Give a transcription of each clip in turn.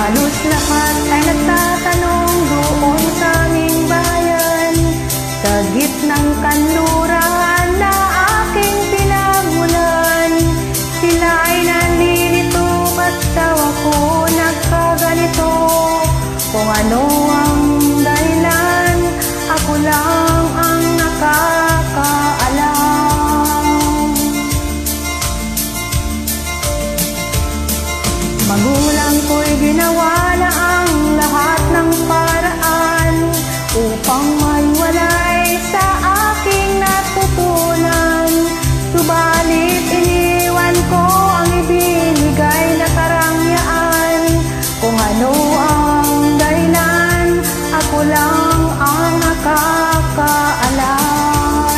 Halos lahat ay nagtatanong doon sa aming bayan, sa gitnang kanluran na aking pinagmulan. Sila ay nalilito at daw ako nagkaganito. Kung ano ang dahilan, ako lang ang nakakaalam. Magulang ko'y ginawa na ang lahat ng paraan upang maiwalay sa aking natutunan. Subalit iniwan ko ang ibinigay na karangyaan. Kung ano ang dahilan, ako lang ang nakakaalam.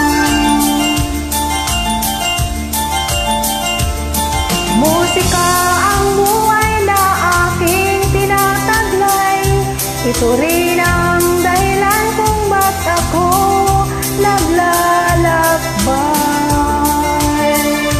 Musika ang buhay na aking tinataglay. Ito rin ang dahilan kung ba't ako naglalakbay.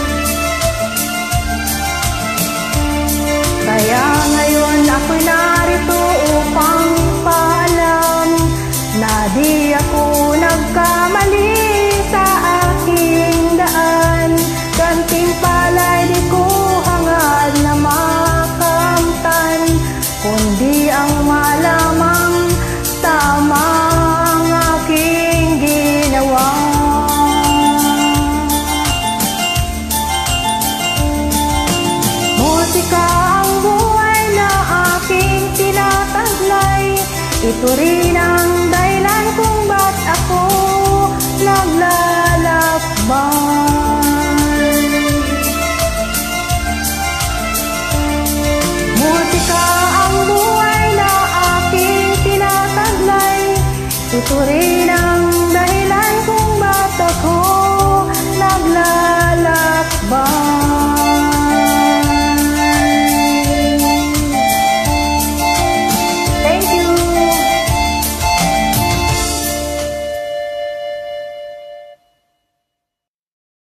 Kaya ngayon ako'y narito upang paalam na di ako nagkamali sa aking daan. Gantimpala'y di ko hangad na makamtan, kundi ang malamang tama ang aking ginawa. Musika ang buhay na aking tinataglay. Ito rin ang